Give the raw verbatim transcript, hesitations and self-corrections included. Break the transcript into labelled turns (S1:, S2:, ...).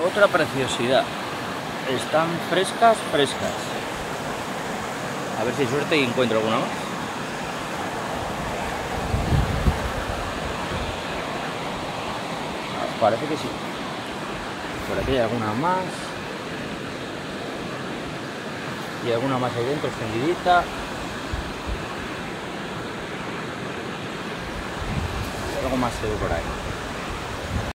S1: Otra preciosidad. Están frescas, frescas. A ver si hay suerte y encuentro alguna más. Parece que sí. Por aquí hay alguna más. Y alguna más ahí dentro, escondidita. Y algo más se ve por ahí.